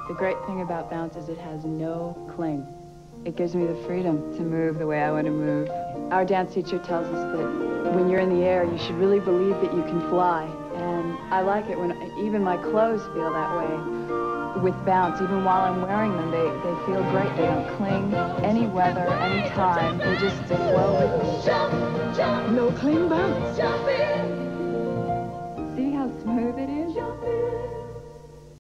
The great thing about bounce is it has no cling. It gives me the freedom to move the way I want to move. Our dance teacher tells us that when you're in the air, you should really believe that you can fly. And I like it when even my clothes feel that way with bounce. Even while I'm wearing them, they feel great. They don't cling any weather, any time. They just flow with me. Jump, jump. No cling bounce. See how smooth it is?